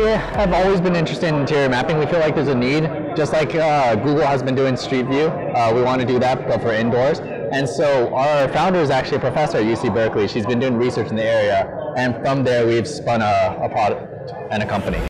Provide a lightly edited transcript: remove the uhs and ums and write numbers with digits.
have always been interested in interior mapping. We feel like there's a need, just like Google has been doing Street View. We want to do that, but for indoors. And so our founder is actually a professor at UC Berkeley. She's been doing research in the area, and from there we've spun a product and a company.